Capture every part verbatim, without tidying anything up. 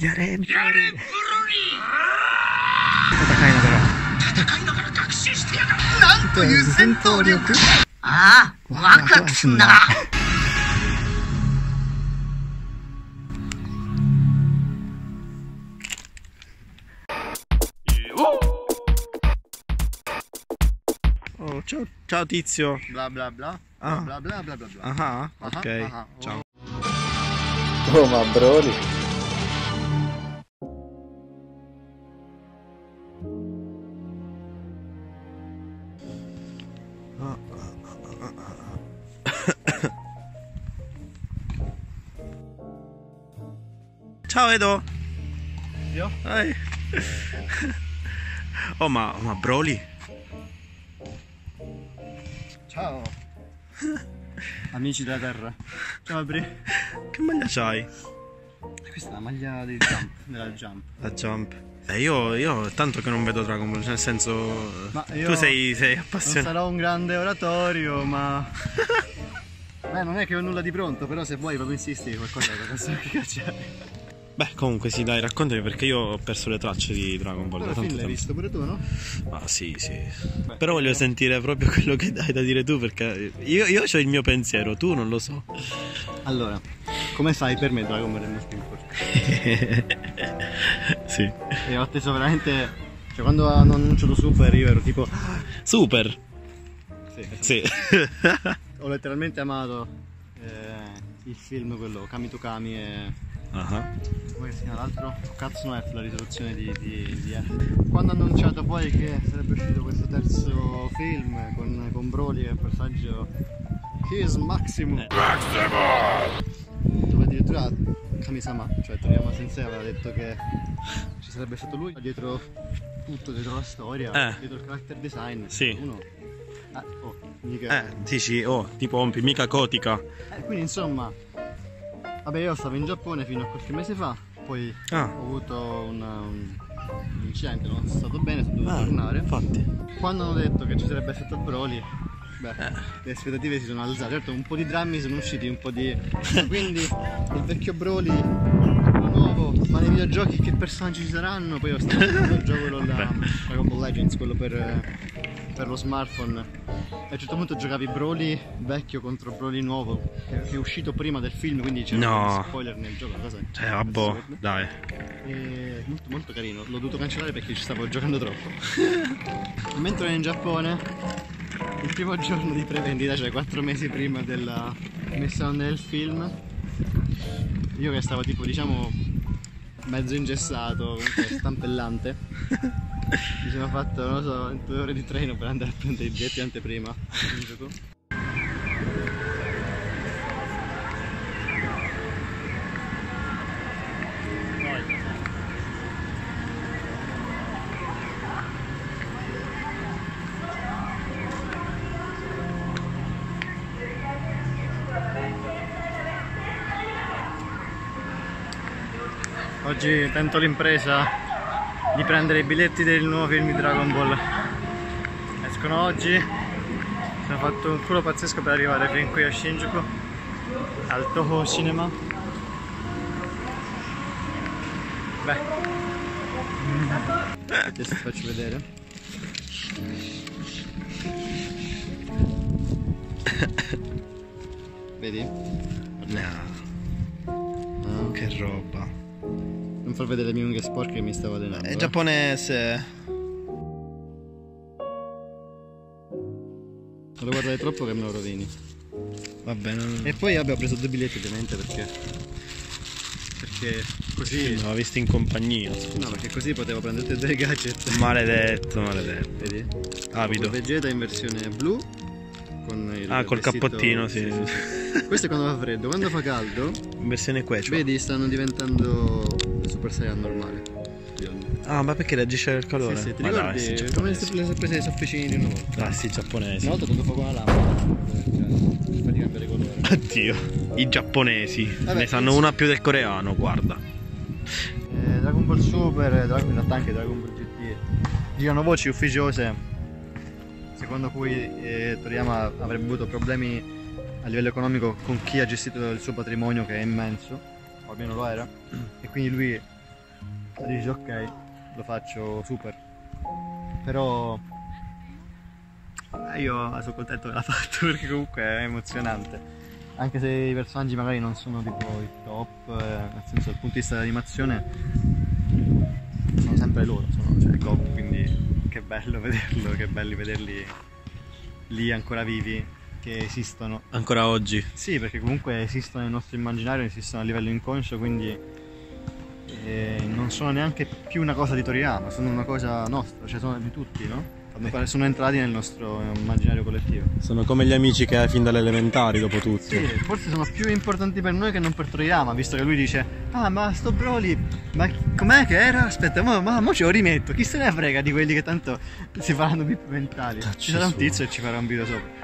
Yaren! Yaren! Ah, waka sunna! Oh, ciao, ciao tizio! Bla bla bla. Ah. Bla bla bla bla bla. Ah, ok. Ah, ah, oh. Ciao. Oh, ma Broly. Ciao Edo! Io? Ehi. Oh ma, ma Broly? Ciao. Amici della terra. Ciao Bri. Che maglia c'hai? Questa è la maglia del jump, della jump. La Jump. Eh, io, io tanto che non vedo Dragon Ball, nel senso... Ma io tu sei, sei Non appassionato. sarò un grande oratorio, ma... Beh, non è che ho nulla di pronto, però se vuoi proprio insisti qualcosa da posso cacciare. Beh, comunque sì, dai, raccontami perché io ho perso le tracce di Dragon Ball da Però tanto film l'hai tempo. visto pure tu, no? Ah sì, sì. Beh, Però voglio io- sentire proprio quello che hai da dire tu perché io, io ho il mio pensiero, tu non lo so. Allora, come sai, per me Dragon Ball è molto importante. Sì. E ho atteso veramente... Cioè, quando hanno annunciato Super io ero tipo... Super. Sì, Sì. ho letteralmente amato eh, il film, quello Kami to Kami e... Ah. come si chiama l'altro? Katsuno F, la risoluzione di, di, di F. Quando hanno annunciato poi che sarebbe uscito questo terzo film con, con Broly e il personaggio His Maximum, Eh. dove addirittura Kami-sama, cioè Toriyama Sensei, aveva detto che ci sarebbe stato lui dietro tutto, dietro la storia, Eh. dietro il character design. Sì. Uno. Ah, oh, mica. Eh, dici, oh, tipo Ompi, mica Kotica. Eh, quindi insomma, vabbè, io stavo in Giappone fino a qualche mese fa, poi Ah. ho avuto un, un, un incidente, non sono stato bene, sono dovuto Ah, tornare. infatti. Quando hanno detto che ci sarebbe stato Broly, beh, Eh. le aspettative si sono alzate. Certo, un po' di drammi sono usciti, un po' di... quindi il vecchio Broly, quello nuovo, ma nei videogiochi che personaggi ci saranno? Poi ho stato il gioco quello là, Dragon Ball Legends, quello per, per lo smartphone. E a un certo punto giocavi Broly vecchio contro Broly nuovo, che, che è uscito prima del film, quindi c'erano No. degli spoiler nel gioco, cosa Cioè, vabbè, assurda. dai. E molto molto carino, l'ho dovuto cancellare perché ci stavo giocando troppo. Mentre ero in Giappone, il primo giorno di prevendita, cioè quattro mesi prima della messa on del film, io che stavo tipo diciamo mezzo ingessato, comunque stampellante, mi sono fatto, non lo so, due ore di treno per andare a prendere i biglietti anteprima in gioco. Oggi tento l'impresa di prendere i biglietti del nuovo film di Dragon Ball. Escono oggi. Mi sono fatto un culo pazzesco per arrivare fin qui a Shinjuku, al Toho Cinema. Beh, adesso ti faccio vedere. Vedi? No, che roba. Non far vedere le mie unghie sporche che mi stavo allenando. È eh. giapponese. Non lo guardare troppo che me lo rovini. Va bene. E poi vabbè, ho preso due biglietti ovviamente perché perché così L'ho visto in compagnia. no, perché così potevo prendere tutti e due i gadget. Maledetto, maledetto. Vedi? Avido. Vegeta in versione blu con il Ah, col vestito- cappottino, sì. Questo è quando fa freddo, quando fa caldo, In versione quechua. vedi, stanno diventando Super Saiyan normale. Ah, ma perché reagisce al calore? Sì, sì, ti Ma dai, ricordi sì, come giapponesi. le sorprese dei sofficini una volta? Ah, sì, giapponesi. Una volta ho dato fuoco alla lampada, cioè, fa di cambiare colore. Oddio, i giapponesi Vabbè, ne sanno penso- una più del coreano, guarda. Eh, Dragon Ball Super, Dragon, in realtà anche Dragon Ball G T, girano voci ufficiose secondo cui eh, Toriyama avrebbe avuto problemi a livello economico con chi ha gestito il suo patrimonio, che è immenso, o almeno lo era, e quindi lui dici ok, lo faccio super, però io sono contento che l'ha fatto perché comunque è emozionante. Anche se i personaggi magari non sono tipo il top, eh, nel senso dal punto di vista dell'animazione sono sempre loro, sono cioè, Goku, quindi che bello vederlo, che belli vederli lì ancora vivi, che esistono. Ancora oggi. Sì, perché comunque esistono nel nostro immaginario, esistono a livello inconscio, quindi eh, non sono neanche più una cosa di Toriyama, sono una cosa nostra, cioè sono di tutti, no? Sono entrati nel nostro immaginario collettivo. Sono come gli amici che hai fin dalle elementari, dopo tutto. Sì, forse sono più importanti per noi che non per Toriyama, visto che lui dice ah ma sto Broly, ma com'è che era? Aspetta, ma, ma, ma ce lo rimetto, chi se ne frega di quelli che tanto si faranno bip mentali. Ci sarà un tizio e ci farà un video sopra.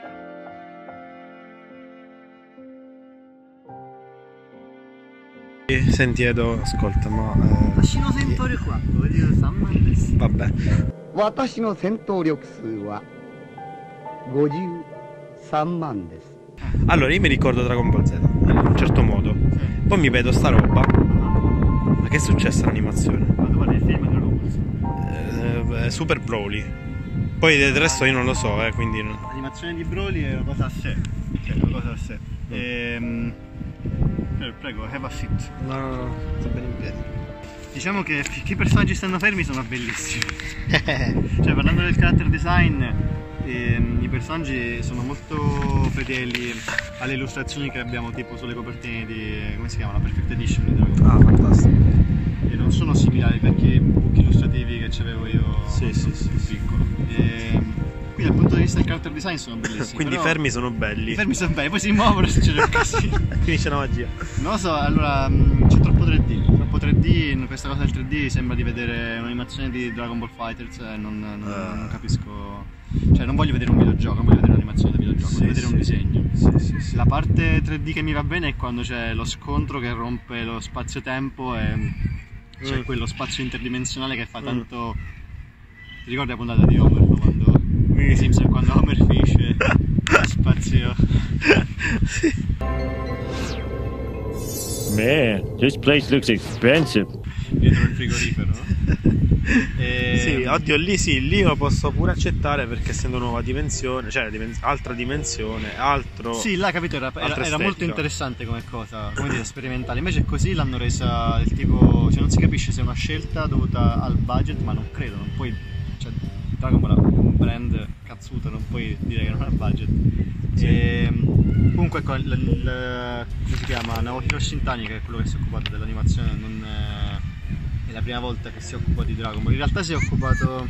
Senti Edo, ascolta, ma... Eh... Tashino Sentorio qua, Vabbè. 私の戦闘力数はごじゅうさんまんです。 Allora io mi ricordo Dragon Ball Z in un certo modo, poi mi vedo sta roba. Ma che è successo all'animazione? Quando guardi il film Dragon Ball Eh, Super Broly. Poi del resto io non lo so, eh, quindi non... L'animazione di Broly è una cosa a sé, cioè una cosa a sé. Ehm... Prego, have a seat. No, no, no, sto bene in piedi. Diciamo che finché i personaggi stanno fermi sono bellissimi. Cioè parlando del character design, ehm, i personaggi sono molto fedeli alle illustrazioni che abbiamo tipo sulle copertine di... come si chiama? La Perfect Edition di Dragon Ball. Ah, fantastico. E non sono simili ai vecchi book illustrativi che c'avevo io sì, sì, sì, piccolo. E quindi dal punto di vista del character design sono bellissimi. Quindi i fermi sono belli. I fermi sono belli, poi si muovono e succede un casino. Finisce la magia. Non lo so, allora c'è troppo tre D, troppo tre D, in questa cosa del tre D sembra di vedere un'animazione di Dragon Ball Fighters e non, non, uh. non capisco, cioè non voglio vedere un videogioco, non voglio vedere un'animazione di videogioco, sì, voglio vedere sì. un disegno. Sì, sì, sì. La parte tre D che mi va bene è quando c'è lo scontro che rompe lo spazio-tempo e c'è mm. quello spazio interdimensionale che fa tanto... Mm. Ti ricordi la puntata di Homer, no? Quando... I Simpson, quando Homer finisce lo spazio. Man, this place looks expensive. Dietro il frigorifero. E... Sì, oddio, lì sì, lì lo posso pure accettare perché essendo nuova dimensione, cioè dimenz- altra dimensione, altro. Sì, là capito, era, era, era molto interessante come cosa, come dire, sperimentale. Invece così l'hanno resa il tipo, cioè non si capisce se è una scelta dovuta al budget, ma non credo, non puoi, cioè Dragon Ball è un brand cazzuto, non puoi dire che non ha budget. Sì. E, comunque ecco, il, il, come si chiama? Naohiro Shintani, che è quello che si è occupato dell'animazione, non è, è la prima volta che si occupa di Dragon Ball. In realtà si è occupato,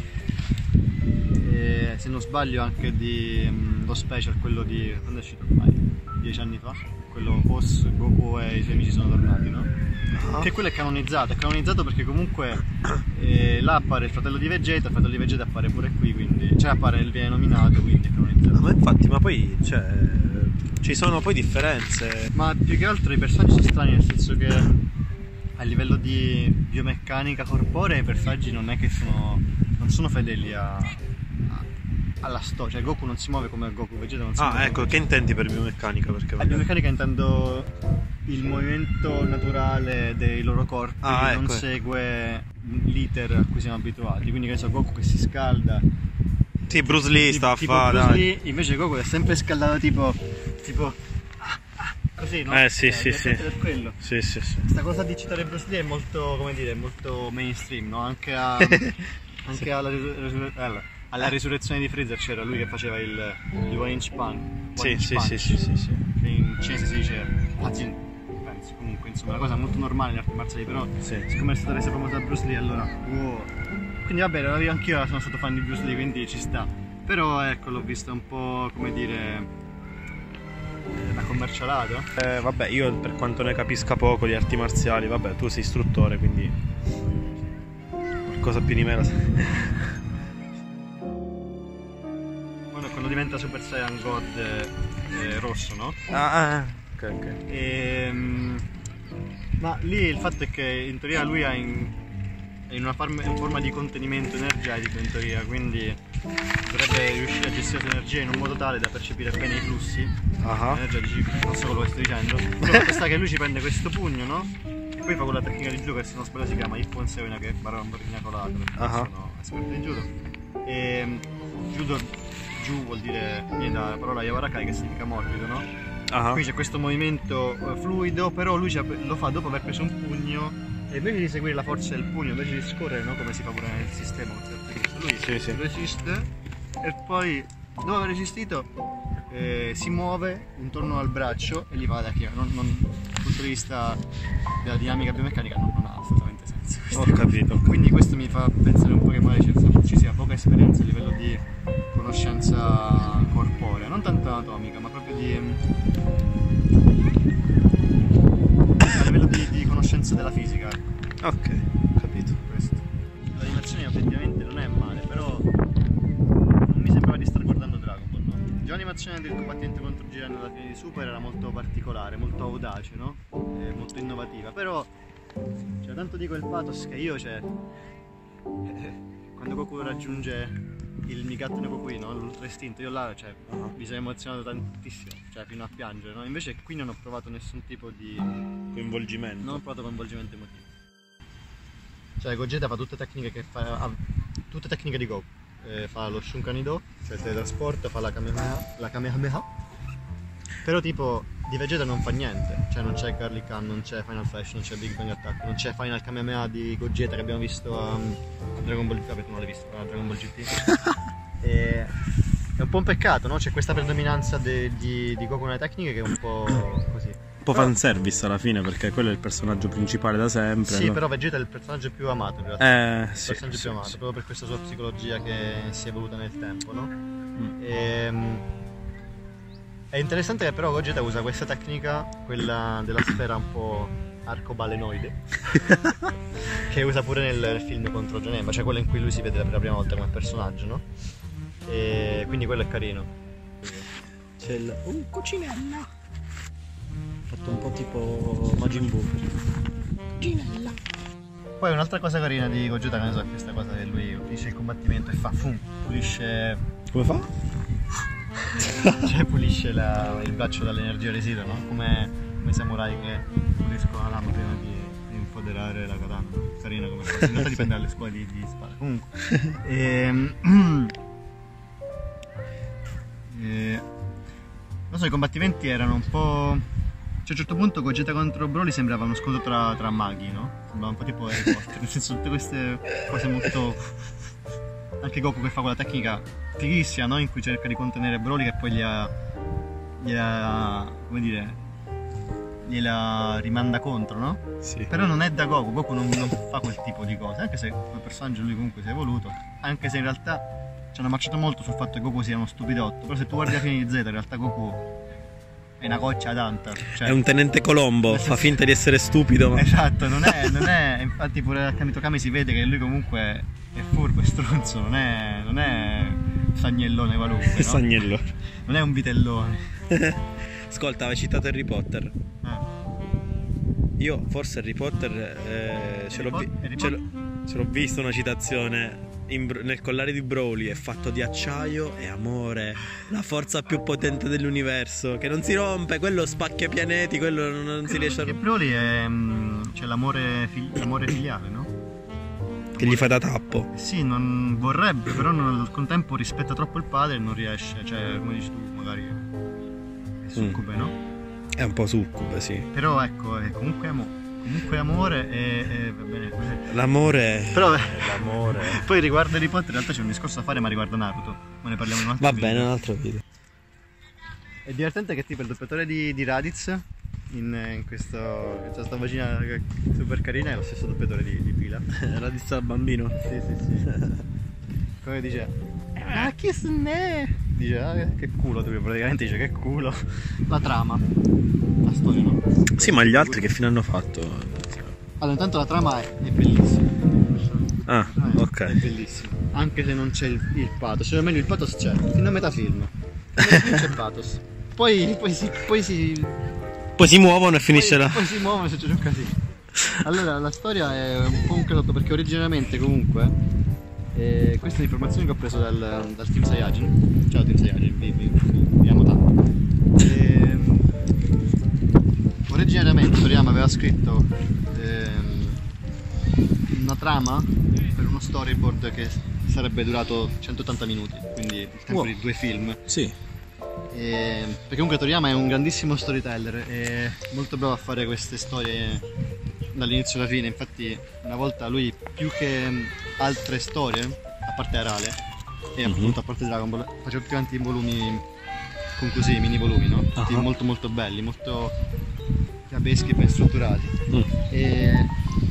eh, se non sbaglio, anche di um, lo special, quello di... quando è uscito ormai? Dieci anni fa? Quello post Goku e i suoi amici sono tornati, no? Uh-huh. Che quello è canonizzato, è canonizzato perché comunque eh, là appare il fratello di Vegeta, il fratello di Vegeta appare pure qui, quindi cioè appare, viene nominato, quindi è canonizzato. Ma infatti, ma poi cioè, ci sono poi differenze. Ma più che altro i personaggi sono strani, nel senso che a livello di biomeccanica corporea i personaggi non è che sono, non sono fedeli a, a, alla storia, cioè Goku non si muove come Goku, Vegeta non si ah, muove. Ah ecco, che intendi per biomeccanica? Perché a biomeccanica intendo il movimento naturale dei loro corpi, ah, che non ecco, segue l'iter a cui siamo abituati, quindi che so, Goku che si scalda. Sì, Bruce Lee tipo, sta a tipo fare. Bruce Lee, invece Goku è sempre scaldato tipo, tipo così, no? Eh sì, eh, sì, sì. Per quello. Sì, sì, sì. Questa cosa di citare Bruce Lee è molto, come dire, molto mainstream, no? Anche, a, anche sì. alla, risur- alla, alla risurrezione di Freezer c'era lui che faceva il, il one inch punch. Sì, inch sì, punch, sì, sì, sì, sì. Che in cinese si dice Hajin, penso. Comunque, insomma, è una cosa molto normale nelle arti marziali, però sì. Siccome è stata resa famosa da Bruce Lee, allora wow. Quindi vabbè, anch'io sono stato fan di Bruce Lee, quindi ci sta. Però ecco, l'ho vista un po', come dire, una commercialata. Eh, vabbè, io per quanto ne capisca poco di arti marziali, vabbè, tu sei istruttore, quindi qualcosa più di me la sai. Bueno, quando diventa Super Saiyan God eh, rosso, no? Ah, ah, ok, ok. E, ma lì il fatto è che in teoria lui ha in, in una forma, in forma di contenimento energetico, in teoria, quindi dovrebbe riuscire a gestire l'energia in un modo tale da percepire bene i flussi uh-huh. energetici, non so quello che sto dicendo. Quello che sta che lui ci prende questo pugno, no? poi fa quella tecnica di judo che se non sbaglio si chiama Ippon Seoina, che è bambina colata, perché Ah. sono esperto di judo. E judo, ju vuol dire, viene dalla parola yawarakai che significa morbido, no? Ah. Qui c'è questo movimento eh, fluido, però lui lo fa dopo aver preso un pugno e invece di seguire la forza del pugno, invece di scorrere, no? Come si fa pure nel sistema, lui Sì, sì. resiste e poi dopo aver resistito eh, si muove intorno al braccio e gli fa la tecnica. Non, non, dal punto di vista della dinamica biomeccanica non, non ha assolutamente senso. Ho capito. Quindi questo mi fa pensare un po' che magari ci sia poca esperienza a livello di conoscenza corporea, non tanto anatomica, ma proprio di a livello di, di conoscenza della fisica. Ok, ho capito. Questo. L'animazione effettivamente non è male, però non mi sembrava di star guardando Dragon Ball, no? Già l'animazione del combattimento contro Jiren alla fine di Super era molto particolare, molto audace, no? E molto innovativa, però cioè, tanto dico il pathos che io, cioè, quando Goku raggiunge il Migato no Kokui, no? L'ultra istinto, io là, cioè, mi sono emozionato tantissimo, cioè fino a piangere, no? Invece qui non ho provato nessun tipo di Coinvolgimento. non ho provato coinvolgimento emotivo. Cioè Gogeta fa tutte tecniche che fa. Ha tutte tecniche di Goku. Eh, fa lo Shunkanido, cioè il teletrasporto, fa la Kamehameha, la Kamehameha. Però tipo di Vegeta non fa niente. Cioè non c'è Garlic Khan, non c'è Final Flash, non c'è Big Bang Attack, non c'è Final Kamehameha di Gogeta che abbiamo visto a um, Dragon Ball. Vabbè, tu non l'hai visto, a Dragon Ball G T. E è un po' un peccato, no? C'è questa predominanza de, di, di Goku nelle tecniche che è un po' così. Un po' fanservice alla fine, perché quello è il personaggio principale da sempre. Sì, no? però Vegeta è il personaggio più amato in realtà. Eh, Il sì, personaggio sì, più amato, sì. proprio per questa sua psicologia che si è evoluta nel tempo, no? Mm. Ehm, è interessante che però Gogeta usa questa tecnica, quella della sfera un po' arcobalenoide, che usa pure nel film contro Janemba, cioè quello in cui lui si vede per la prima volta come personaggio, no? E quindi quello è carino. C'è il... Uh, coccinella! Fatto un po' tipo Majin Buu. Coccinella! Poi un'altra cosa carina di Gogeta, che ne so, è questa cosa che lui finisce il combattimento e fa fum, pulisce... Come fa? cioè pulisce la, il braccio dall'energia residua, no? Come, come i samurai che puliscono la lama prima di, di infoderare la katana. Carina come cosa, in realtà dipende dalle scuole di, di spada. Comunque ehm, eh, non so, i combattimenti erano un po'... Cioè, a un certo punto Gogeta contro Broly sembrava uno scontro tra, tra maghi, no? Sembrava un po' tipo Harry Potter, nel senso tutte queste cose molto... Anche Goku che fa quella tecnica fighissima, no? In cui cerca di contenere Broly che poi gliela... gliela... come dire... gliela rimanda contro, no? Sì. Però non è da Goku, Goku non, non fa quel tipo di cose, anche se come personaggio lui comunque si è evoluto, anche se in realtà ci hanno marciato molto sul fatto che Goku sia uno stupidotto, però se tu guardi la fine di Z in realtà Goku è una goccia tanta, cioè... È un tenente Colombo, fa finta di essere stupido, ma... Esatto, non è, non è, infatti pure a Kamitokami si vede che lui comunque è furbo, è stronzo, non è, non è sagnellone qualunque, no? Sagnello. Non è un vitellone. Ascolta, avevi citato Harry Potter. Eh. Io forse Harry Potter eh, ce, l'ho vi- Harry ce, l'ho, ce l'ho visto una citazione in Br- nel collare di Broly, è fatto di acciaio e amore, la forza più potente dell'universo, che non si rompe, quello spacchia pianeti, quello non, non si riesce a Che rompere. Broly è mm, c'è l'amore, fig- l'amore filiale, no? Che gli fa da tappo. Eh Sì, non vorrebbe, però non- al contempo rispetta troppo il padre e non riesce, cioè come dici tu magari è succube, no? È un po' succube, sì. Però ecco, è comunque, amo- comunque amore e, e va bene così. L'amore. Però L'amore. poi riguardo Harry Potter in realtà c'è un discorso da fare, ma riguarda Naruto, ma ne parliamo in un altro Va video. bene, un altro video. È divertente che tipo il doppiatore di, di Raditz in, in questo, in questa vagina super carina è lo stesso doppiatore di, di Pila. Era di sta bambino. Sì, sì, sì. Come dice, ah, kiss me! Dice, ah, che culo, tu praticamente dice che culo. La trama, la storia, no? Sì, ma gli altri che fine hanno fatto? Allora, intanto la trama è, è bellissima. Ah, È ok. bellissima. Anche se non c'è il, il pathos, cioè almeno il pathos c'è, fino a metà film. Non c'è pathos. Poi, poi si. Poi si. Poi si muovono e finisce poi, là. poi si muovono e succede un casino. Allora, la storia è un po' un casotto perché originariamente comunque. Eh, queste sono informazioni che ho preso dal, dal Team Saiyajin. Ciao Team Saiyajin, vi, vi, vi amo tanto. E, originariamente Toriyama aveva scritto eh, una trama per uno storyboard che sarebbe durato centottanta minuti, quindi il tempo Wow. di due film. Sì. E, perché comunque Toriyama è un grandissimo storyteller, è molto bravo a fare queste storie dall'inizio alla fine. Infatti una volta lui, più che altre storie, a parte Arale e appunto Mhm. a parte Dragon Ball, faceva tutti quanti i volumi con così, mini volumi, no? Tutti Ah. molto molto belli, molto fiabeschi e ben strutturati. Mm. E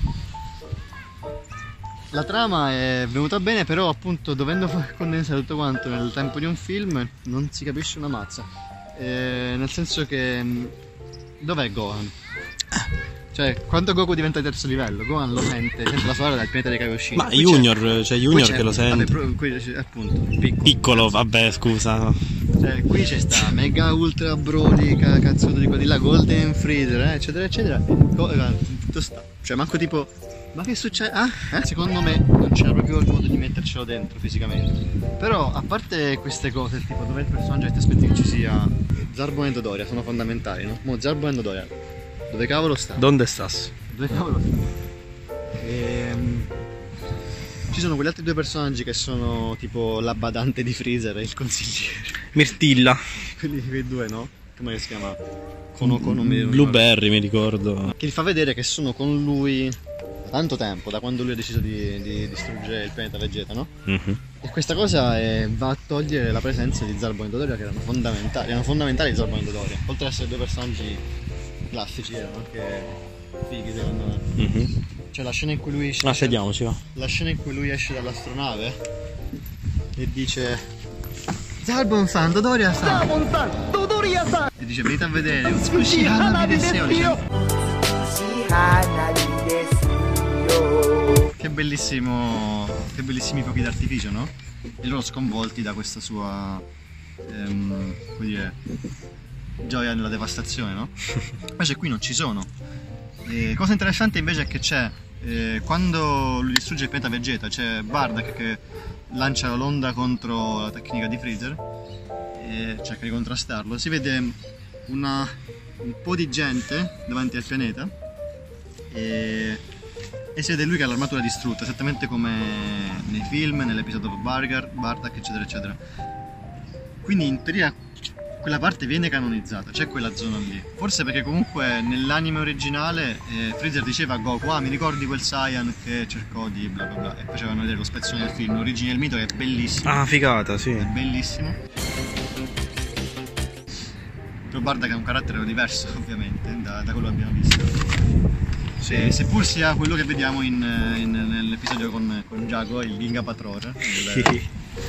la trama è venuta bene, però appunto dovendo far condensare tutto quanto nel tempo di un film non si capisce una mazza. Eh, nel senso che mh, dov'è Gohan? Cioè, quando Goku diventa di terzo livello, Gohan lo sente, sente la sua dal pianeta dei Kaioshin. Ma Qui c'è- Junior, c'è qui Junior c'è- che lo vabbè, sente. pro- qui c'è- appunto, piccolo. Piccolo, vabbè, scusa. Cioè, qui c'è sta Mega Ultra Broly, ca- cazzuto di qua di là, Golden Freezer, eh, eccetera eccetera. Co- eh, tutto sta. Cioè, manco tipo, ma che succede? Ah, eh? Secondo me non c'era proprio il modo di mettercelo dentro fisicamente. Però, a parte queste cose, il tipo dove il personaggio che ti aspetti che ci sia, Zarbon e Dodoria sono fondamentali, no? Mo Zarbon e Dodoria, dove cavolo sta? Donde stas? Dove cavolo sta? Ehm, Ci sono quegli altri due personaggi che sono tipo la badante di Freezer e il consigliere. Mirtilla. Quelli quei due, no? Come si chiama? Konoco, non mi ricordo. Blueberry, mi ricordo. Che gli fa vedere che sono con lui da tanto tempo, da quando lui ha deciso di, di distruggere il pianeta Vegeta, no? Mhm. E questa cosa eh, va a togliere la presenza di Zarbon e Dodoria, che erano fondamentali. Erano fondamentali Zarbon e Dodoria. Oltre ad essere due personaggi classici, erano anche fighi, secondo me. Mhm. C'è la scena in cui lui esce. Ah, sediamoci, va. La scena in cui lui esce dall'astronave e dice: Zarbon san, Dodoria san. E dice: venite a vedere, Utsukushi Hana Deseo. Che bellissimo, che bellissimi fuochi d'artificio, no? E loro sconvolti da questa sua, ehm, come dire, gioia nella devastazione, no? Invece qui non ci sono. E cosa interessante invece è che c'è, eh, quando lui distrugge il pianeta Vegeta, c'è Bardock che lancia l'onda contro la tecnica di Freezer e cerca di contrastarlo. Si vede una, un po' di gente davanti al pianeta e, e si vede lui che ha l'armatura distrutta, esattamente come nei film, nell'episodio Bardock, Bardock eccetera eccetera. Quindi in teoria quella parte viene canonizzata, c'è quella zona lì. Forse perché comunque nell'anime originale eh, Freezer diceva a Goku: ah, mi ricordi quel Saiyan che cercò di bla bla bla, e facevano vedere lo spezzone del film, l'origine del mito, che è bellissimo. Ah, figata, sì. È bellissimo. Però Bardock è un carattere diverso ovviamente da, da quello che abbiamo visto. Sì. E seppur sia quello che vediamo in, in, nell'episodio con, con Jago, il Ginga Patrol. Il,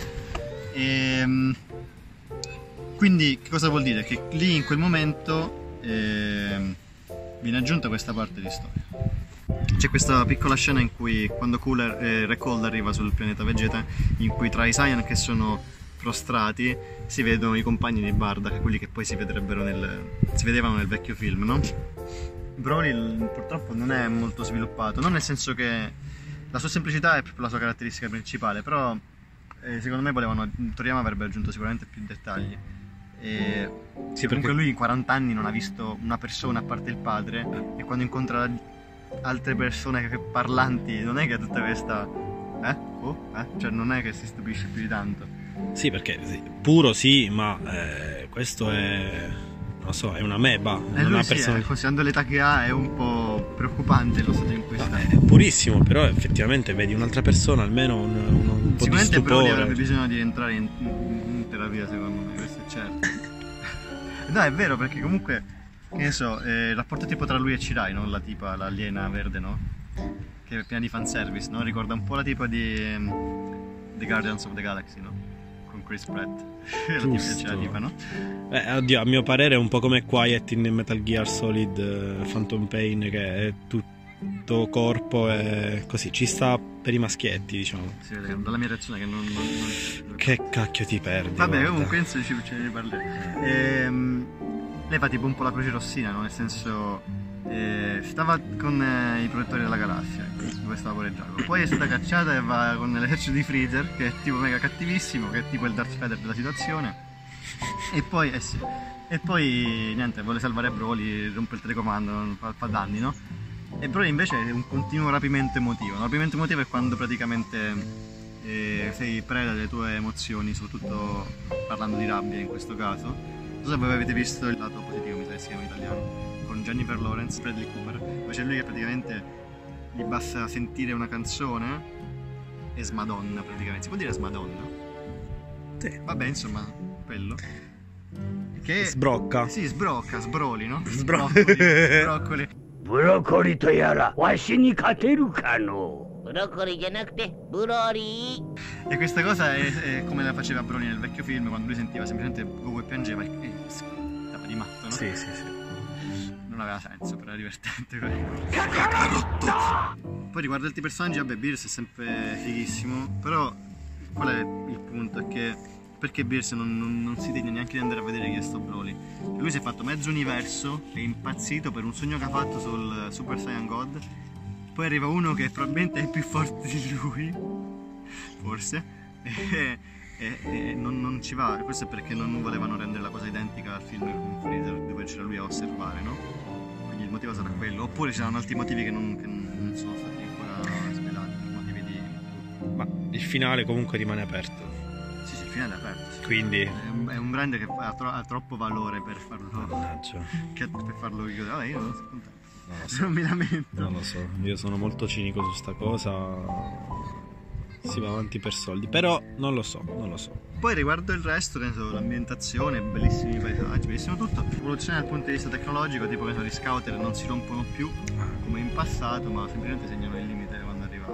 e, quindi che cosa vuol dire? Che lì in quel momento eh, viene aggiunta questa parte di storia. C'è questa piccola scena in cui quando Cooler, eh, Recall arriva sul pianeta Vegeta, in cui tra i Saiyan che sono prostrati si vedono i compagni di Bardock, quelli che poi si vedrebbero nel, si vedevano nel vecchio film, no? Broly purtroppo non è molto sviluppato, non nel senso che la sua semplicità è proprio la sua caratteristica principale, però eh, secondo me volevano, Toriyama avrebbe aggiunto sicuramente più dettagli. E Sì, comunque perché lui in quaranta anni non ha visto una persona a parte il padre, e quando incontra altre persone che- parlanti non è che ha tutta questa eh? Oh? Eh? Cioè non è che si stupisce più di tanto. Sì, perché sì, puro sì, ma eh, questo è, non so, è una meba, E non lui ha sì, eh, personalità. considerando l'età che ha è un po' preoccupante lo stato in cui sta. È purissimo, però effettivamente vedi un'altra persona, almeno un, un, un po' di Sicuramente Broly stupore. avrebbe bisogno di entrare in, in- in terapia, secondo me, questo è certo. No, è vero, perché comunque, che ne so, eh, il rapporto tipo tra lui e Chirai, no? La tipa, l'aliena verde, no? Che è piena di fanservice, no? Ricorda un po' la tipa di um, The Guardians of the Galaxy, no? Con Chris Pratt. La tipa, Giusto. c'è la tipa, no? Eh, oddio, a mio parere è un po' come Quiet in Metal Gear Solid eh, Phantom Pain, che è tutto corpo e così, ci sta per i maschietti, diciamo. Si vede dalla mia reazione che non... non, non... Che cacchio ti perdi? Vabbè, guarda. comunque penso ci, ce ne parleremo. Ehm, lei fa tipo un po' la croce rossina, no? Nel senso, eh, stava con eh, i protettori della galassia, dove stava pure Jago. Poi è stata cacciata e va con l'esercito di Freezer, che è tipo mega cattivissimo, che è tipo il Darth Vader della situazione. E poi, eh sì, e poi niente, vuole salvare Broly, rompe il telecomando, fa, fa danni, no? E Broly invece è un continuo rapimento emotivo. Un rapimento emotivo è quando praticamente eh, sei preda delle tue emozioni, soprattutto parlando di rabbia in questo caso. Non so se voi avete visto il lato positivo, mi sa che si chiama in italiano, con Jennifer Lawrence, Bradley Cooper, dove c'è lui che praticamente gli basta sentire una canzone e smadonna praticamente. Si può dire smadonna? Sì. Vabbè, insomma, quello. Che Sbrocca. Sì, sbrocca, sbroli, no? Sbro- Broccoli. broccoli. ブロッコリーとやらわしに勝てるかのブロッコリーじゃなくてブロリー。 E questa cosa è, è come la faceva Broly nel vecchio film, quando lui sentiva semplicemente Goku e piangeva e, e stava di matto, no? Sì, sì, sì. Non aveva senso, però era divertente quello. Poi riguardo altri personaggi, vabbè, Beerus è sempre fighissimo, però qual è il punto? È che perché Beerus non, non, non si degna neanche di andare a vedere chi è sto Broly. Lui si è fatto mezzo universo, è impazzito per un sogno che ha fatto sul Super Saiyan God. Poi arriva uno che probabilmente è più forte di lui, forse, e, e, e non, non ci va. Questo è perché non volevano rendere la cosa identica al film con Freezer, dove c'era lui a osservare, no? Quindi il motivo sarà quello. Oppure ci saranno altri motivi che non, che non sono stati ancora svelati, per motivi di... Ma il finale comunque rimane aperto. Sì, sì, il finale è aperto. Quindi È un, è un brand che ha, tro- ha troppo valore per farlo, mannaggia. che, per farlo chiudere. Vabbè, io non sono contento. Non lo so. Non mi lamento. Non lo so, io sono molto cinico su sta cosa. Si va avanti per soldi, però non lo so, non lo so. Poi riguardo il resto, ne so, l'ambientazione, bellissimi paesaggi, bellissimo tutto. Evoluzione dal punto di vista tecnologico, tipo che so, gli scouter non si rompono più come in passato, ma semplicemente segnano il limite quando arriva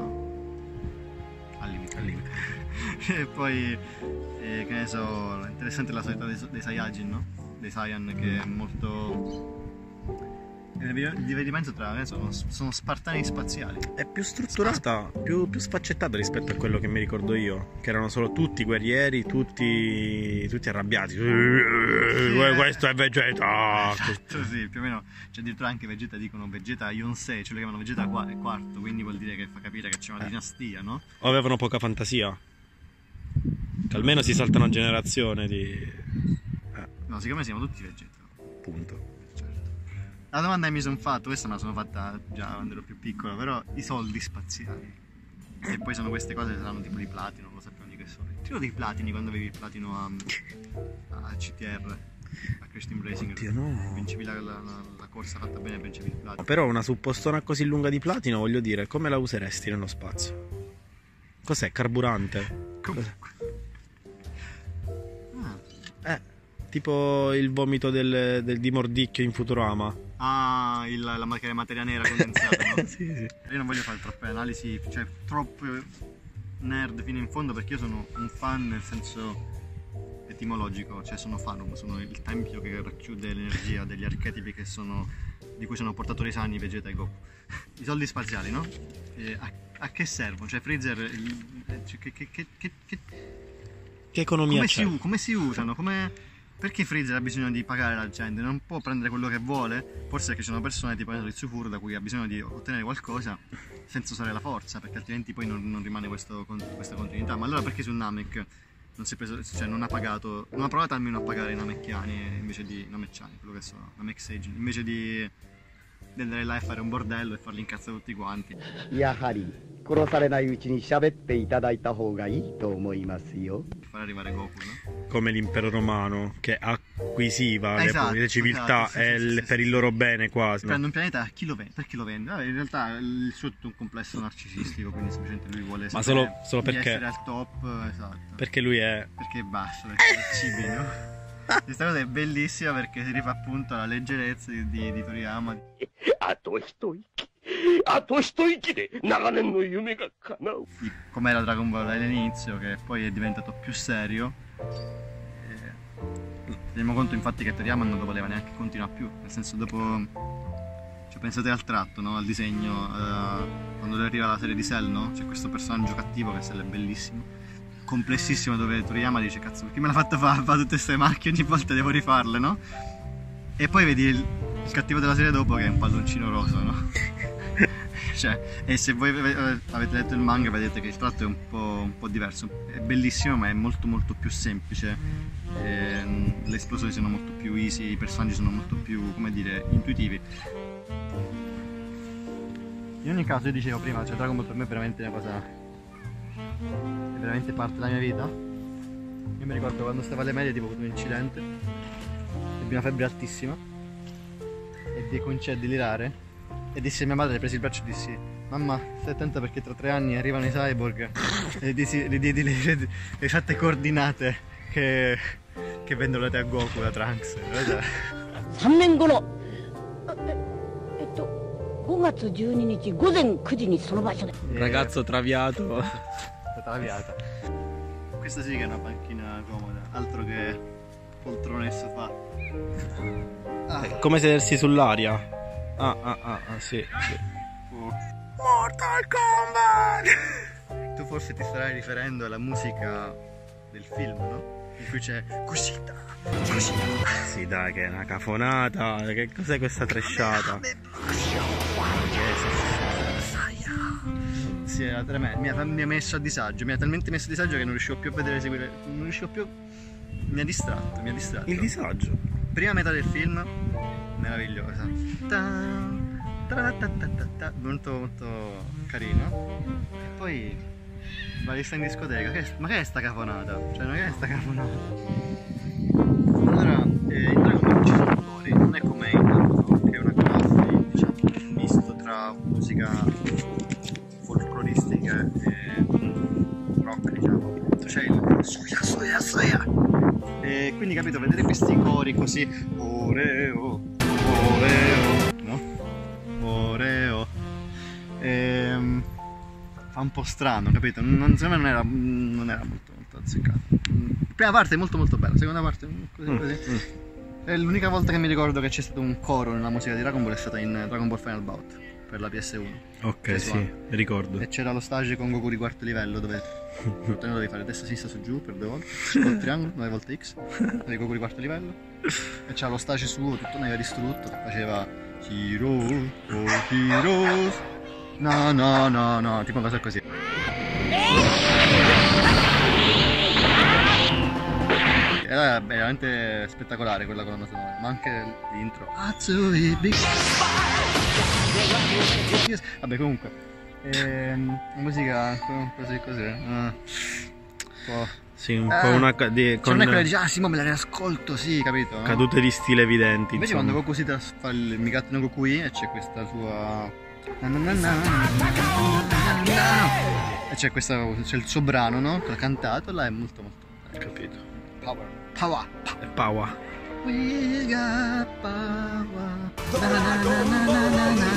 al limite. Al limite. E poi, eh, che ne so, interessante la solita dei, dei Saiyajin, no? Dei Saiyan, che è molto... è il divertimento tra, ne so, sono spartani spaziali. È più strutturata, più, più sfaccettata rispetto a quello che mi ricordo io, che erano solo tutti guerrieri, tutti, tutti arrabbiati. Sì, eh. Questo è Vegeta. Esatto, sì, più o meno. Cioè addirittura anche Vegeta dicono Vegeta Yonsei, ce lo chiamano Vegeta quarto, quindi vuol dire che fa capire che c'è una dinastia, no? O avevano poca fantasia, che almeno si salta una generazione di... Eh, No, siccome siamo tutti Vegeta. punto. La domanda che mi sono fatto, questa me la sono fatta già quando ero più piccolo, però i soldi spaziali. E poi sono queste cose che saranno tipo di platino, non lo sappiamo di che sono. Tiro dei platini quando avevi il platino a, a C T R, a Crash Team Racing. Oddio, no. Vincevi la, la, la, la corsa fatta bene, vincevi il platino. Però una suppostona così lunga di platino, voglio dire, come la useresti nello spazio? Cos'è? Carburante? Cos'è? Ah. Eh, tipo il vomito del, del di Mordicchio in Futurama. Ah, il, la materia, materia nera condensata, no? Sì, sì. Io non voglio fare troppe analisi, cioè troppe nerd fino in fondo, perché io sono un fan nel senso etimologico, cioè sono fanum, sono il tempio che racchiude l'energia degli archetipi che sono, di cui sono portatori sani Vegeta e Goku. I soldi spaziali, no? E a, a che servono? Cioè Freezer, il, cioè, che, che, che, che, che, Che economia come c'è? si, come si usano? Come... Perché Freezer ha bisogno di pagare la gente? Non può prendere quello che vuole? Forse è che ci sono persone tipo il Tsufuru da cui ha bisogno di ottenere qualcosa senza usare la forza, perché altrimenti poi non, non rimane questo, questa continuità. Ma allora perché su Namek non si è preso, cioè non ha pagato, non ha provato almeno a pagare i Namekiani invece di Namecciani, quello che sono, Namek Seijin, invece di, di andare là e fare un bordello e farli incazzare tutti quanti. やはり殺されないうちに喋っていただいた方がいいと思いますよ。 Per fare arrivare Goku, no? Come l'impero romano che acquisiva Esatto, le, le civiltà esatto, sì, e sì, il- sì, per sì, il sì. loro bene quasi. Prende un pianeta, chi lo vende? Perché lo vende? Vabbè, in realtà il suo è tutto un complesso narcisistico, quindi semplicemente lui vuole Ma sapere solo- solo di perché- essere al top, esatto. Perché lui è... Perché basta, perché è cibi, no? Questa cosa è bellissima perché si rifà appunto alla leggerezza di, di, di Toriyama. あと一息あと一息で長年の夢が叶う Di com'era Dragon Ball all'inizio, che poi è diventato più serio. E teniamo conto infatti che Toriyama non lo voleva neanche continuare più, nel senso dopo, cioè pensate al tratto, no? Al disegno, eh, quando arriva la serie di Cell, no? C'è questo personaggio cattivo che Cell è bellissimo, complessissimo, dove Toriyama dice cazzo perché me l'ha fatto fare, fa tutte queste macchie, ogni volta devo rifarle, no? E poi vedi il, il cattivo della serie dopo che è un palloncino rosa, no? Cioè, e se voi avete letto il manga vedete che il tratto è un po', un po' diverso, è bellissimo ma è molto molto più semplice, e le esplosioni sono molto più easy, i personaggi sono molto più, come dire, intuitivi. In ogni caso, io dicevo prima, cioè Dragon Ball per me è veramente una cosa, è veramente parte della mia vita. Io mi ricordo quando stavo alle medie, tipo, ho avuto un incidente, ebbi una febbre altissima e dei cominciai a delirare e dissi a mia madre, presi il braccio e dissi: mamma, stai attenta perché tra tre anni arrivano i cyborg. E dissi, le diedi le, le, le esatte coordinate che, che vendono a Goku da Trunks. さんねんごのええっとごがつじゅうににち午前くじにその場所で Ragazzo traviato. Traviata. Questa sì che è una panchina comoda, altro che poltrone e sofà. Ah. È come sedersi sull'aria. Ah, ah, ah, ah sì, sì. Oh. Mortal Kombat! Tu forse ti starai riferendo alla musica del film, no? In cui c'è Kushita, Kushita. Sì dai, che è una cafonata. Che cos'è questa trashata? Sì, era tremendo. Mi ha, mi ha messo a disagio, mi ha talmente messo a disagio che non riuscivo più a vedere seguire. Non riuscivo più. Mi ha distratto, mi ha distratto. Il disagio. Prima metà del film, meravigliosa. Ta, ta, ta, ta, ta, ta, molto molto carino. E poi balista in discoteca. Che, ma che è sta cafonata? Cioè, ma che è sta cafonata? Allora, eh, in Dragon Ball ci sono attori, non è come in Naruto, che è una classe, diciamo, misto tra musica folcloristica e rock, diciamo. C'è il Suya Suya Suya. E quindi, capito, vedere questi cori così, Oreo, Oreo, no? Oreo. Ehm, fa un po' strano, capito? Non, secondo me non era, non era molto, molto azzeccato. Prima parte è molto molto bella, seconda parte così, così. Mm, mm. E l'unica volta che mi ricordo che c'è stato un coro nella musica di Dragon Ball è stata in Dragon Ball Final Bout per la P S uno. Ok, sì, ricordo. E c'era lo stage con Goku di quarto livello dove tu dovevi fare destra, sinistra, su, giù per due volte, col triangolo, nove volte X, di Goku di quarto livello. E c'era lo stage suo, tutto mega distrutto, che faceva Hiro, oh Hiro, no no no no, tipo una cosa così. Era veramente spettacolare quella colonna sonora, ma anche l'intro. Vabbè, comunque, ehm, la musica così così. Uh, po'. Sì, un eh, po' una di, con non è quella di ah sì, ma me la riascolto, sì, capito? No? Cadute di stile evidenti. Invece insomma. quando Goku si fa il Migato no Gokui e c'è questa sua. E c'è questa. C'è il suo brano, no? Che ha cantato, là è molto molto. Capito. Power. Power. È power. We got power. Na, na, na, na, na, na.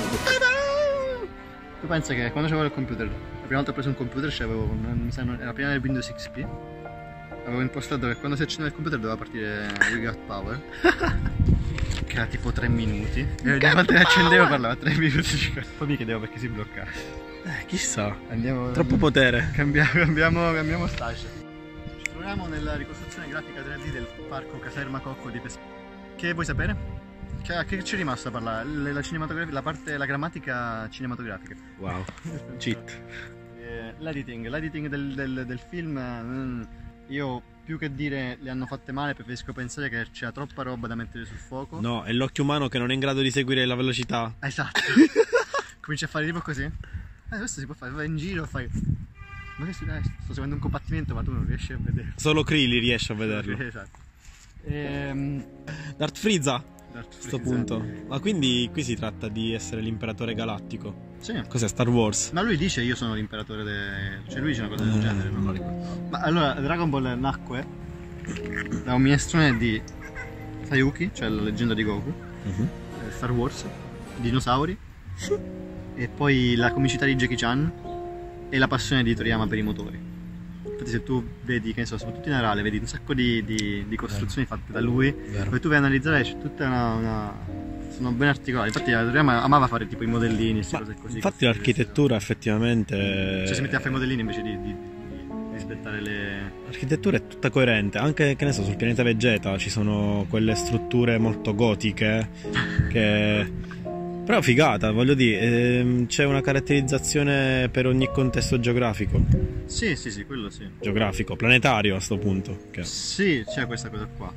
Tu pensi che quando c'avevo il computer, la prima volta ho preso un computer, c'avevo, mi sa, era prima del Windows X P, avevo impostato che quando si accendeva il computer doveva partire We Got Power, che era tipo tre minuti, e ogni volta che accendevo parlava tre minuti, poi mi chiedevo perché si bloccasse. Eh, chissà, andiamo, troppo potere. Cambiamo, cambiamo, cambiamo stage. Ci troviamo nella ricostruzione grafica tre D del parco Caserma Cocco di Pescara. Che vuoi sapere? Che, che ci è rimasto a parlare? La, la cinematografia, la parte, la grammatica cinematografica. Wow, cheat. L'editing, l'editing del, del, del film, io più che dire le hanno fatte male, preferisco pensare che c'era troppa roba da mettere sul fuoco. No, è l'occhio umano che non è in grado di seguire la velocità. Esatto. Cominci a fare tipo così. Eh, questo si può fare, vai in giro, fai. Ma che si dai, sto seguendo un combattimento, ma tu non riesci a vedere. Solo Krillin riesce a vederlo. Esatto. Ehm... Darth Frieza. A questo punto. Ma quindi qui si tratta di essere l'imperatore galattico. Sì. Cos'è Star Wars? Ma lui dice io sono l'imperatore de... Cioè lui dice una cosa del eh, genere, non lo ricordo. Ma allora Dragon Ball nacque da un minestrone di Sayuki, cioè la leggenda di Goku, uh-huh. Star Wars, dinosauri e poi la comicità di Jackie Chan e la passione di Toriyama per i motori. Infatti se tu vedi, che ne so, soprattutto in Arale, vedi un sacco di, di, di costruzioni fatte da lui, Vero. Poi tu vai a analizzare, c'è tutta una, una... sono ben articolate. Infatti Toriyama amava fare tipo i modellini e cose così. Infatti l'architettura effettivamente... Cioè si metteva a fare i modellini invece di, di, di rispettare le... L'architettura è tutta coerente, anche che ne so, sul pianeta Vegeta ci sono quelle strutture molto gotiche che... Però figata, voglio dire, ehm, c'è una caratterizzazione per ogni contesto geografico. Sì, sì, sì, quello sì. Geografico, planetario a sto punto. Che... Sì, c'è questa cosa qua.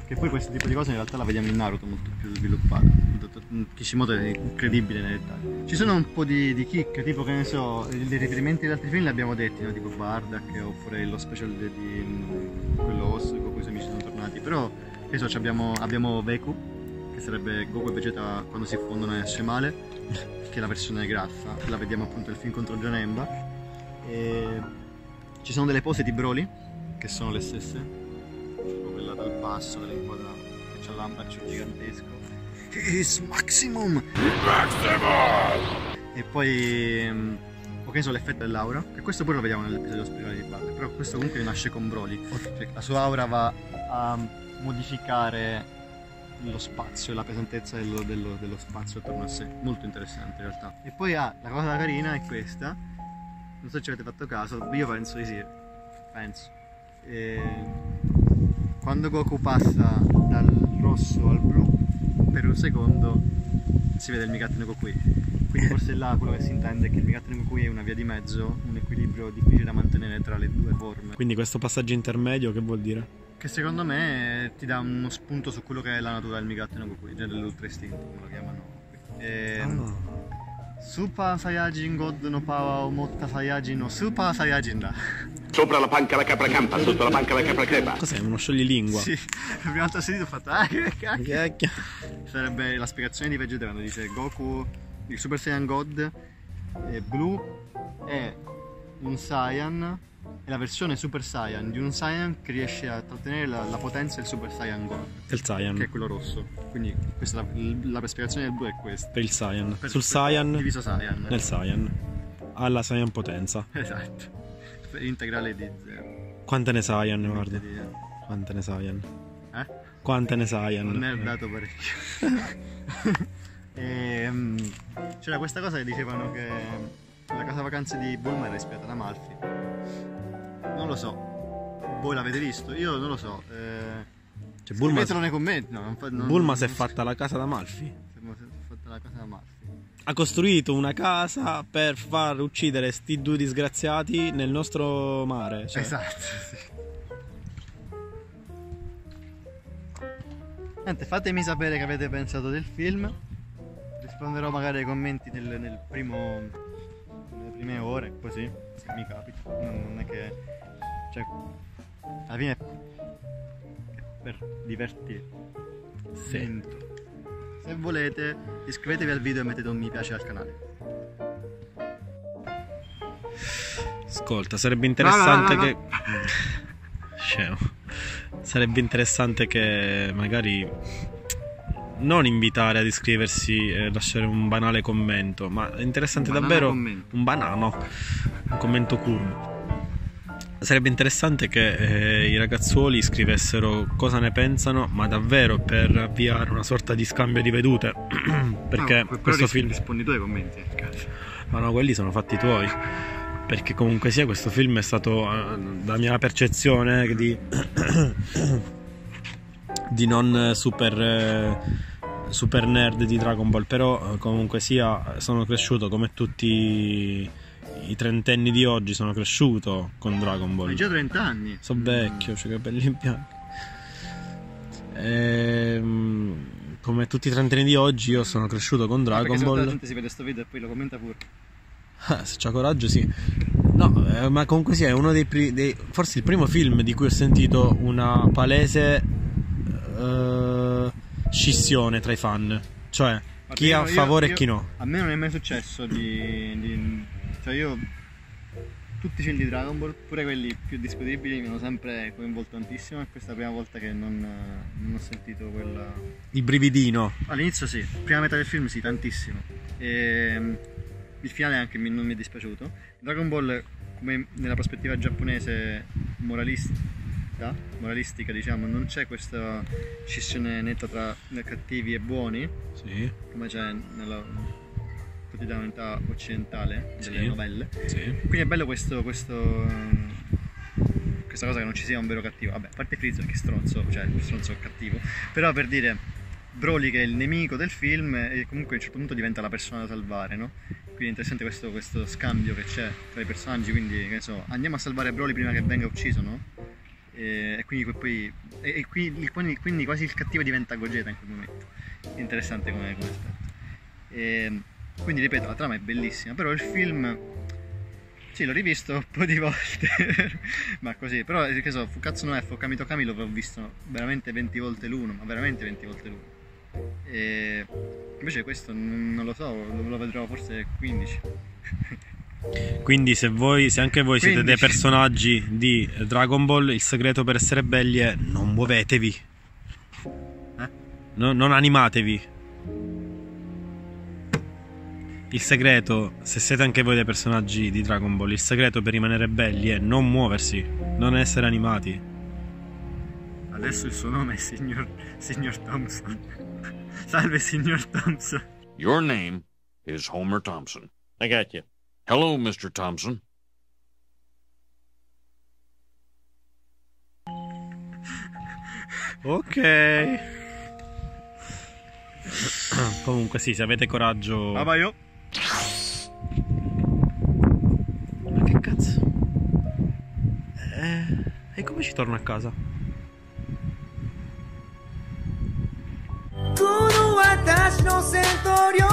Che poi questo tipo di cose in realtà la vediamo in Naruto molto più sviluppata. Kishimoto è incredibile nei dettagli. Ci sono un po' di, di kick, tipo che ne so, dei riferimenti ad altri film li abbiamo detti, no? Tipo Bardock oppure lo special di, di quello Osso, con cui i suoi amici sono tornati. Però, che so, abbiamo, abbiamo Veku, che sarebbe Goku e Vegeta quando si fondono e esce male, che è la versione graffa, la vediamo appunto nel film contro Janemba. E ci sono delle pose di Broly, che sono le stesse. Quella dal basso, quella in quadra, che c'ha l'ambraccio gigantesco. His maximum! Maximum! E poi um, o che so, l'effetto dell'aura, che questo pure lo vediamo nell'episodio speciale di Bardock, però questo comunque nasce con Broly, cioè, la sua aura va a modificare lo spazio, la pesantezza dello, dello, dello spazio attorno a sé, molto interessante in realtà. E poi ah, la cosa carina è questa, non so se ci avete fatto caso, io penso di sì, penso. E quando Goku passa dal rosso al blu, per un secondo si vede il Migatte no Kokui. Quindi forse là quello che si intende è che il Migatte no Kokui è una via di mezzo, un equilibrio difficile da mantenere tra le due forme. Quindi questo passaggio intermedio che vuol dire? Che secondo me ti dà uno spunto su quello che è la natura del Migatte no Kokui, cioè dell'Ultra Istinto, come lo chiamano qui. E... oh. Super Saiyajin God no Power o Motta Saiyajin no Super Saiyajin da. Sopra la panca la capra campa, sotto la panca la capra crepa. Cos'è? Uno scioglilingua? Sì, la prima volta sentito ho fatto ah che cacchio. Sarebbe la spiegazione di Vegeta quando dice Goku, il Super Saiyan God è blu, è un Saiyan, è la versione Super Saiyan di un Saiyan che riesce a trattenere la, la potenza del Super Saiyan God. Del Saiyan. Che è quello rosso. Quindi questa, la, la spiegazione del blu è questa. Per il Saiyan. Per, Sul per, Saiyan. Diviso Saiyan. Nel Saiyan. Alla Saiyan potenza. Esatto. Integrale di zero. Quante ne Saiyan, guarda. Di... Quante ne Saiyan? Eh? Quante ne Saiyan? Non ne ho dato parecchio. E, um, c'era questa cosa che dicevano che la casa vacanze di Bulma era ispirata da Amalfi. Non lo so. Voi l'avete visto? Io non lo so. Eh, cioè, Bulma scrivetelo nei commenti. No, non fa, non, Bulma non, si è non fatta la casa da Amalfi. Si è fatta la casa da Amalfi. Ha costruito una casa per far uccidere sti due disgraziati nel nostro mare. Cioè. Esatto, sì. Niente, fatemi sapere che avete pensato del film. Risponderò magari ai commenti nel, nel primo, nelle prime ore, così, se mi capita. Non, non è che... cioè, alla fine è per divertirvi. Sì. Se volete, iscrivetevi al video e mettete un mi piace al canale. Ascolta, sarebbe interessante no, no, no, che... Scemo. Sarebbe interessante che magari non invitare ad iscriversi e lasciare un banale commento, ma è interessante un davvero commento. un banano, un commento curvo. Sarebbe interessante che eh, i ragazzuoli scrivessero cosa ne pensano, ma davvero per avviare una sorta di scambio di vedute. Perché no, questo ris- film... rispondi tu ai commenti. Ma no, quelli sono fatti tuoi. Perché comunque sia questo film è stato, da mia percezione, di, di non super, eh, super nerd di Dragon Ball. Però comunque sia sono cresciuto come tutti i trentenni di oggi, sono cresciuto con Dragon Ball. Hai già trenta anni. Sono vecchio, c'ho i capelli in bianco. Ehm, come tutti i trentenni di oggi io sono cresciuto con Dragon ah, Ball. La gente si vede sto video e poi lo commenta pure. Ah, se c'ha coraggio sì. No, eh, ma comunque sia è uno dei, pri- dei forse il primo film di cui ho sentito una palese uh, scissione tra i fan. Cioè, ma chi è a favore io, e chi no. A me non è mai successo di, di cioè io tutti i film di Dragon Ball, pure quelli più discutibili, mi hanno sempre coinvolto tantissimo. E questa è la prima volta che non, non ho sentito quella... il brividino. All'inizio sì, prima metà del film sì, tantissimo. E il finale anche mi, non mi è dispiaciuto. Dragon Ball, come nella prospettiva giapponese moralistica, moralistica diciamo, non c'è questa scissione netta tra cattivi e buoni, sì, come c'è nella quotidianità occidentale delle sì, novelle. Sì. Quindi è bello questo, questo questa cosa che non ci sia un vero cattivo. Vabbè, a parte Freezer che è stronzo, cioè il stronzo cattivo, però per dire Broly che è il nemico del film e comunque a un certo punto diventa la persona da salvare, no? Quindi è interessante questo, questo scambio che c'è tra i personaggi, quindi che ne so, andiamo a salvare Broly prima che venga ucciso, no? E, e quindi poi e, e qui, quindi, quindi quasi il cattivo diventa Gogeta in quel momento. Interessante come, come aspetto. E, quindi ripeto, la trama è bellissima, però il film sì, l'ho rivisto un po' di volte ma così, però che so, Fukatsu no F o Kami to Kami l'ho visto veramente venti volte l'uno, ma veramente venti volte l'uno. E invece questo non lo so, lo vedrò forse quindici. Quindi se voi, se anche voi siete dei personaggi di Dragon Ball, il segreto per essere belli è non muovetevi. Eh? No, non animatevi. Il segreto, se siete anche voi dei personaggi di Dragon Ball, il segreto per rimanere belli è non muoversi, non essere animati. Adesso il suo nome è signor, signor Thompson. Salve signor Thompson. Your name is Homer Thompson. I got you. Hello, mister Thompson. Ok. Comunque sì, se avete coraggio. Ah, vai io. Ma che cazzo? Eh, e come ci torno a casa? この私の戦闘力